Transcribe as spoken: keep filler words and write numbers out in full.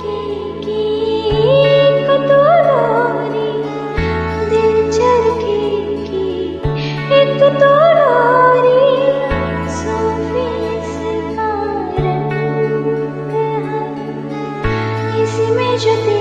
चरखेगी एक तो डोरी, दिल चरखेगी एक तो डोरी, सूफी इसका रंग है, इसमें जो